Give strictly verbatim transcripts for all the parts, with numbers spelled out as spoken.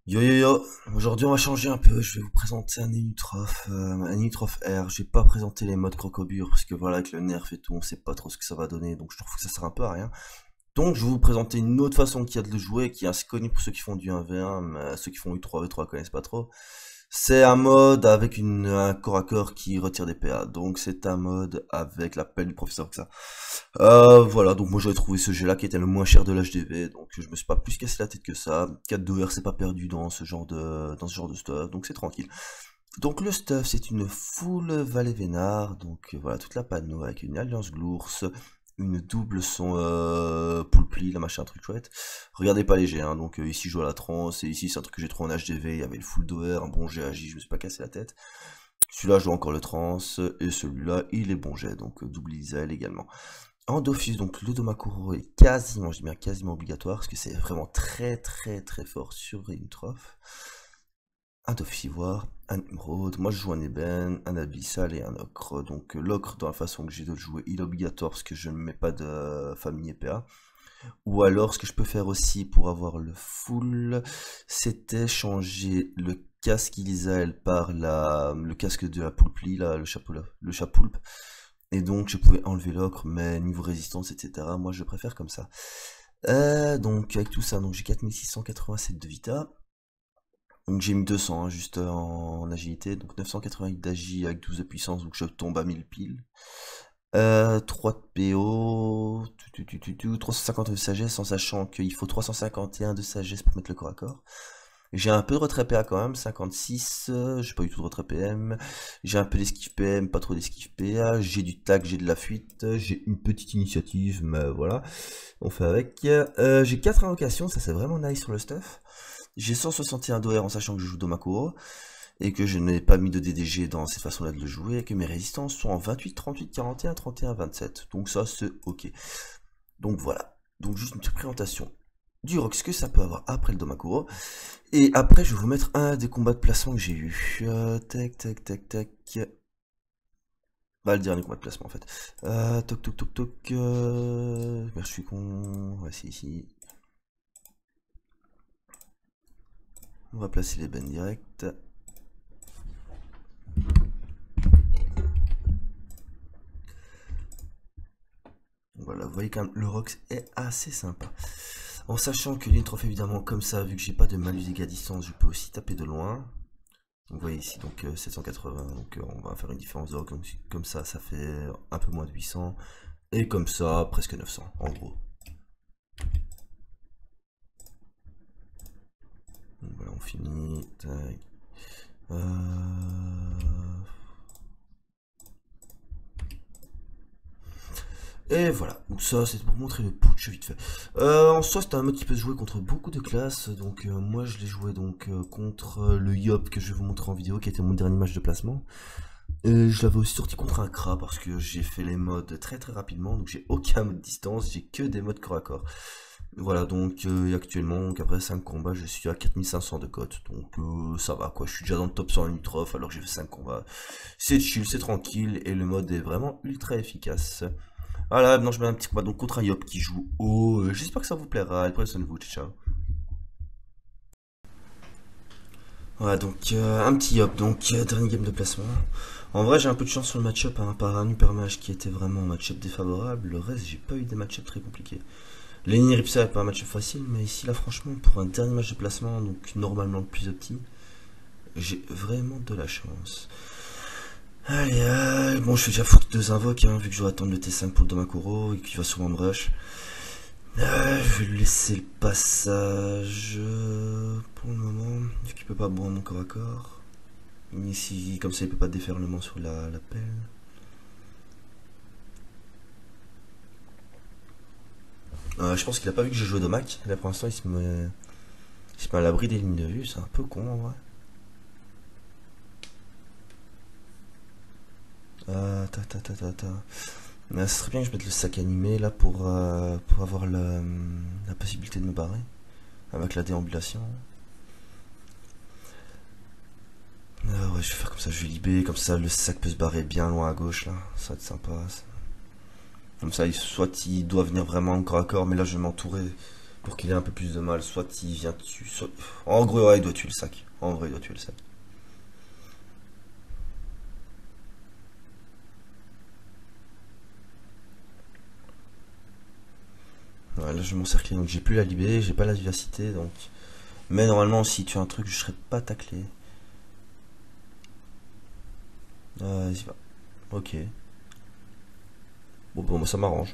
Yo yo yo, aujourd'hui on va changer un peu, je vais vous présenter un Inutroph, euh, un Inutroph R, je vais pas présenter les modes Crocobure parce que voilà avec le nerf et tout on sait pas trop ce que ça va donner donc je trouve que ça sert un peu à rien. Donc je vais vous présenter une autre façon qu'il y a de le jouer qui est assez connue pour ceux qui font du un v un, mais ceux qui font U trois v trois connaissent pas trop. C'est un mode avec une, un corps à corps qui retire des P A, donc c'est un mode avec l'appel du professeur que ça. Euh, voilà, donc moi j'avais trouvé ce jeu là qui était le moins cher de l'H D V, donc je me suis pas plus cassé la tête que ça. quatre deux R c'est pas perdu dans ce genre de dans ce genre de stuff, donc c'est tranquille. Donc le stuff c'est une full Valet Vénard, donc euh, voilà toute la panneau avec une alliance Glours, une double son euh, Poulpli, la machin, un truc chouette. Regardez pas léger, hein, donc euh, ici je joue à la trance, et ici c'est un truc que j'ai trouvé en H D V, il y avait le full d'O R, un bon G A J, je me suis pas cassé la tête. Celui-là je joue encore le trans, et celui-là il est bon jet, donc euh, double Isaël également. En d'office, donc le Domakuro est quasiment, je dis bien quasiment obligatoire, parce que c'est vraiment très très très fort sur une trophe. Un d'office ivoire, un émeraude, moi je joue un ébène, un abyssal et un ocre. Donc l'ocre, dans la façon que j'ai de le jouer, il est obligatoire parce que je ne mets pas de famille P A. Ou alors, ce que je peux faire aussi pour avoir le full, c'était changer le casque Ilisael par la, le casque de la poulpli, là, le chapeau, le chapoulpe. Et donc, je pouvais enlever l'ocre, mais niveau résistance, et cetera, moi, je préfère comme ça. Euh, donc, avec tout ça, donc j'ai quatre mille six cent quatre-vingt-sept de vita. Donc, j'ai mis deux cents, hein, juste en, en agilité. Donc, neuf cent quatre-vingt-huit d'agi avec douze de puissance, donc je tombe à mille piles. Euh, trois de P O, tu, tu, tu, tu, trois cent cinquante de sagesse, en sachant qu'il faut trois cent cinquante et un de sagesse pour mettre le corps à corps. J'ai un peu de retrait P A quand même, cinquante-six, euh, j'ai pas eu tout de retrait P M, j'ai un peu d'esquive P M, pas trop d'esquive P A, j'ai du tac, j'ai de la fuite, j'ai une petite initiative, mais voilà, on fait avec. Euh, j'ai quatre invocations, ça c'est vraiment nice sur le stuff. J'ai cent soixante et un d'O R en sachant que je joue Domakuro, et que je n'ai pas mis de D D G dans cette façon-là de le jouer, et que mes résistances sont en vingt-huit, trente-huit, quarante et un, trente et un, vingt-sept. Donc ça c'est ok. Donc voilà, donc juste une petite présentation du rock, ce que ça peut avoir après le Domakuro. Et après, je vais vous mettre un des combats de placement que j'ai eu. Euh, tac, tac, tac, tac. Bah, le dernier combat de placement en fait. Euh, toc, toc, toc, toc. Euh... Merde, je suis con. Voici ici. On va placer les bennes directes. Voilà, vous voyez quand même, le Rox est assez sympa. En sachant que l'intro évidemment comme ça, vu que j'ai pas de malus dégâts à distance, je peux aussi taper de loin. Donc vous voyez ici donc euh, sept cent quatre-vingts, donc euh, on va faire une différence de comme, comme ça, ça fait un peu moins de huit cents. Et comme ça, presque neuf cents en gros. Donc voilà, on finit. Tac. Euh... Et voilà, donc ça c'est pour montrer le putsch vite fait. Euh, en soi c'est un mode qui peut se jouer contre beaucoup de classes, donc euh, moi je l'ai joué donc euh, contre euh, le Yop que je vais vous montrer en vidéo, qui était mon dernier match de placement. Et je l'avais aussi sorti contre un Kra parce que j'ai fait les modes très très rapidement, donc j'ai aucun mode distance, j'ai que des modes corps à corps. Voilà, donc euh, actuellement, donc après cinq combats, je suis à quatre mille cinq cents de cote, donc euh, ça va quoi, je suis déjà dans le top cent Unitrof alors que j'ai fait cinq combats. C'est chill, c'est tranquille, et le mode est vraiment ultra efficace. Voilà, maintenant je mets un petit combat donc contre un Yop qui joue haut. Euh, J'espère que ça vous plaira. Allez, prenez soin de vous, ciao. Voilà, donc euh, un petit Yop, donc euh, dernier game de placement. En vrai, j'ai un peu de chance sur le match-up hein, par un Hypermage qui était vraiment un match-up défavorable. Le reste, j'ai pas eu des match-up très compliqués. Lenny Ripsa n'est pas un match-up facile, mais ici, là, franchement, pour un dernier match de placement, donc normalement le plus opti, j'ai vraiment de la chance. Allez, allez, bon, je vais déjà foutre deux invoques, hein, vu que je dois attendre le T cinq pour le Domakuro et qu'il va sûrement me rush. Euh, je vais lui laisser le passage euh, pour le moment, vu qu'il peut pas boire mon corps à corps. Ici, comme ça, il peut pas déferlement sur la, la pelle. Euh, je pense qu'il a pas vu que je jouais de Mac. Là, pour l'instant, il se met, il se met à l'abri des lignes de vue. C'est un peu con en vrai. Euh, ta ta ta ta ta. Euh, ce serait bien que je mette le sac animé là pour, euh, pour avoir la, la possibilité de me barrer avec la déambulation. Ah ouais, je vais faire comme ça, je vais libérer, comme ça le sac peut se barrer bien loin à gauche là, ça va être sympa. Ça. Comme ça, soit il doit venir vraiment corps à corps, mais là je vais m'entourer Pour qu'il ait un peu plus de mal, soit il vient dessus, soit... En gros, ouais, il doit tuer le sac. En vrai, il doit tuer le sac. Ouais, là je vais m'encercler, donc j'ai plus la libé, j'ai pas la vivacité, donc... Mais normalement, si tu as un truc, je serais pas taclé. Euh, vas-y, va. Ok. Bon, bon, bah, ça m'arrange.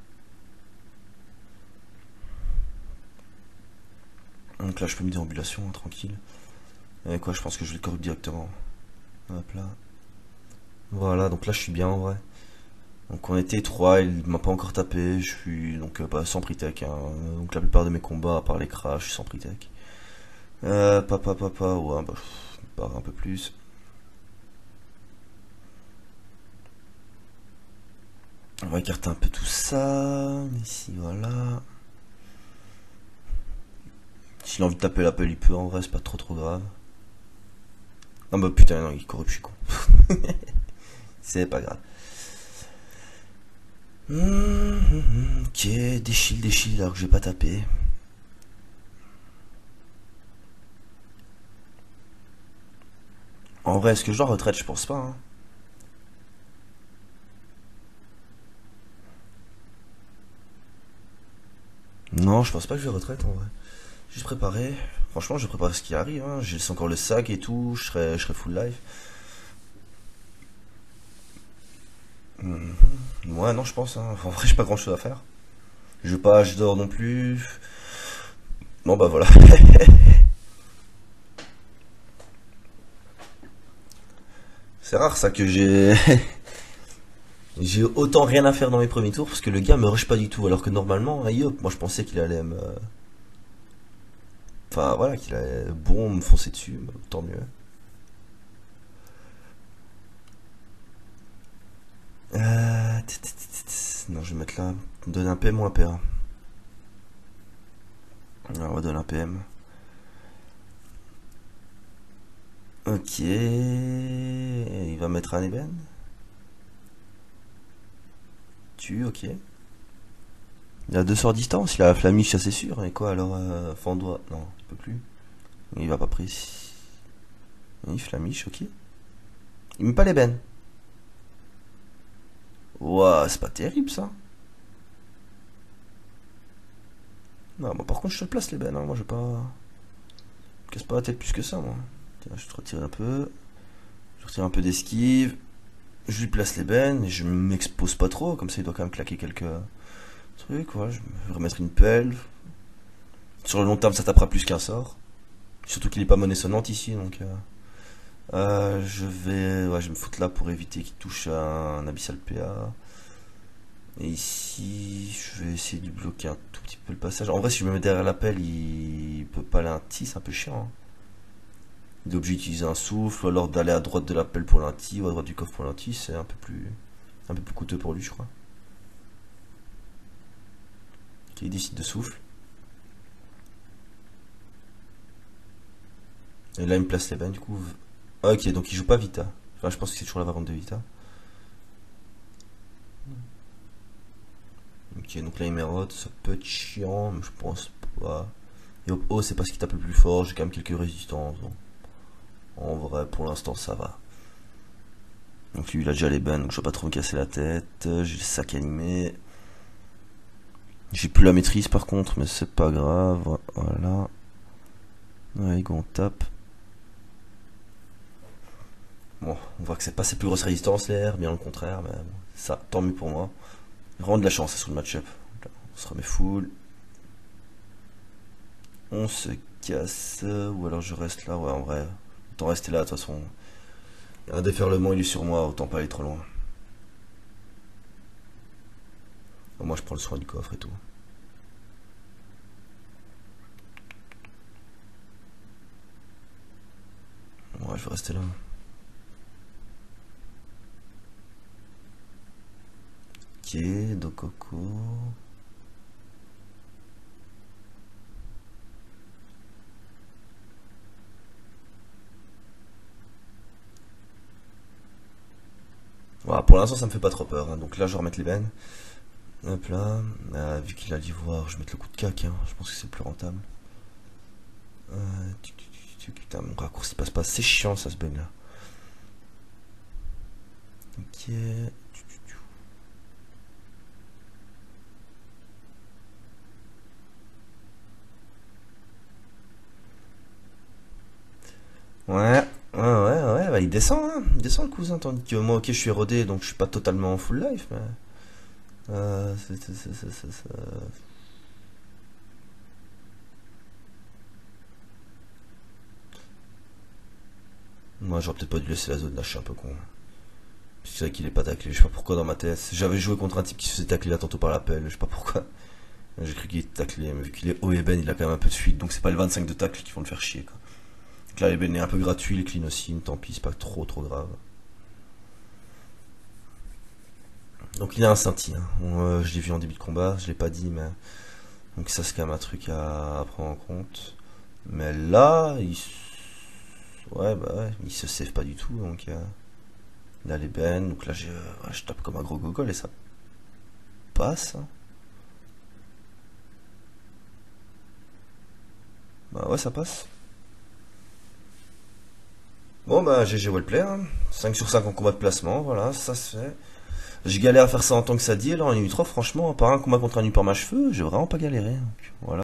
Donc là, je fais une déambulation, hein, tranquille. Et quoi, je pense que je vais le corrupt directement. Hop là. Voilà, donc là, je suis bien en vrai. Donc on était trois, il m'a pas encore tapé, je suis donc euh, bah, sans pritech. Hein. Donc la plupart de mes combats, à part les crashs, je suis sans pritech. Euh, papa, papa, ouais, bah, pff, un peu plus. On va écarter un peu tout ça. Ici, voilà. S'il a envie de taper l'appel, il peut en vrai, c'est pas trop trop grave. Ah bah putain, non, il corrupte, je suis con. C'est pas grave. Mmh, mmh, ok, des shields, des shields alors que j'ai pas tapé. En vrai, est-ce que je dois retraite? Je pense pas. Hein. Non, je pense pas que je vais retraite en vrai. Juste préparer. Franchement, je prépare ce qui arrive. Hein. J'ai laissé encore le sac et tout. Je serai, je serai full live. Mmh. Ouais, non, je pense. Hein. En vrai, j'ai pas grand chose à faire. Je pas, je dors non plus. Bon, bah voilà. C'est rare ça que j'ai. J'ai autant rien à faire dans mes premiers tours parce que le gars me rush pas du tout. Alors que normalement, aïe hop, moi je pensais qu'il allait me. Enfin voilà, qu'il allait bon me foncer dessus. Tant mieux. Euh... Non, je vais mettre là. Donne un P M ou un P A. Alors, on va donner un P M. Ok. Il va mettre un ébène. Tu, ok. Il a deux sorts distance, il a la flamiche, ça c'est sûr. Et quoi alors euh, Fandois. Non, il peut plus. Il va pas pris. Oui, flamiche, ok. Il met pas l'ébène. Ouah, c'est pas terrible ça. Non, moi par contre je te le place l'ébène, hein. Moi je vais pas. Je me casse pas la tête plus que ça, moi. Tiens, je te retire un peu. Je retire un peu d'esquive. Je lui place l'ébène et je m'expose pas trop, comme ça il doit quand même claquer quelques trucs, voilà. Je vais remettre une pelle. Sur le long terme, ça tapera plus qu'un sort. Surtout qu'il est pas monnaie sonnante ici, donc. Euh, euh, je vais, ouais, je vais me foutre là pour éviter qu'il touche à un abyssal P A. Et ici, je vais essayer de lui bloquer un tout petit peu le passage. En vrai, si je me mets derrière la pelle, il peut pas l'inti, c'est un peu chiant. Hein. Il est obligé d'utiliser un souffle, ou alors d'aller à droite de la pelle pour l'inti, ou à droite du coffre pour l'inti, c'est un peu plus, un peu plus coûteux pour lui, je crois. Ok, il décide de souffle. Et là, il me place les bains, du coup. Ah, ok, donc il joue pas Vita. Enfin, je pense que c'est toujours la variante de Vita. Ok, donc là, il m'érode. Ça peut être chiant, mais je pense pas. Et hop, oh, c'est pas ce qui tape le plus fort. J'ai quand même quelques résistances. Donc. En vrai, pour l'instant, ça va. Donc lui, il a déjà les bannes, donc je vais pas trop me casser la tête. J'ai le sac animé. J'ai plus la maîtrise par contre, mais c'est pas grave. Voilà. Ouais, go, on tape. Bon, on voit que c'est pas ses plus grosses résistances, l'air, bien au contraire, mais bon, ça, tant mieux pour moi. Vraiment de la chance sur le match-up. On se remet full. On se casse, ou alors je reste là, ouais, en vrai. Autant rester là, de toute façon. Un déferlement, il est sur moi, autant pas aller trop loin. Bon, moi, je prends le soin du coffre et tout. Ouais, je vais rester là. Ok, Dokoko. Voilà, pour l'instant ça me fait pas trop peur, hein. Donc là je vais remettre les bennes. Hop là, euh, vu qu'il a l'ivoire, je vais mettre le coup de cac, hein. Je pense que c'est plus rentable. Euh, tu, tu, tu, tu, putain, mon raccourci passe pas, c'est chiant ça ce bug là. Ok. Ouais, ouais, ouais, ouais, bah il descend, hein. Il descend le cousin, tandis que moi, ok, je suis rodé, donc je suis pas totalement en full life, mais... Euh, c'est, c'est, c'est, c'est, c'est, c'est- Moi, j'aurais peut-être pas dû laisser la zone là, je suis un peu con. C'est vrai qu'il est pas taclé, je sais pas pourquoi dans ma tête. J'avais joué contre un type qui se faisait tacler là tantôt par la pelle, je sais pas pourquoi. J'ai cru qu'il était taclé, mais vu qu'il est haut et ben, il a quand même un peu de fuite, donc c'est pas les vingt-cinq de tacle qui vont le faire chier, quoi. Donc là, les ben est un peu gratuit, les clean aussi, mais tant pis, c'est pas trop trop grave. Donc il a un scintille, hein. Bon, euh, je l'ai vu en début de combat, je l'ai pas dit, mais... Donc ça c'est quand même un truc à, à prendre en compte. Mais là, il... Ouais, bah ouais, il se save pas du tout, donc... Euh... Il a les bennes, donc là je, ouais, je tape comme un gros gogol et ça passe, hein. Bah ouais, ça passe. Bon bah G G Wellplay, hein. cinq sur cinq en combat de placement, voilà, ça se fait. J'ai galéré à faire ça en tant que Sadi, alors en U trois, franchement, à part un combat contre un U par ma cheveux, j'ai vraiment pas galéré. Donc, voilà.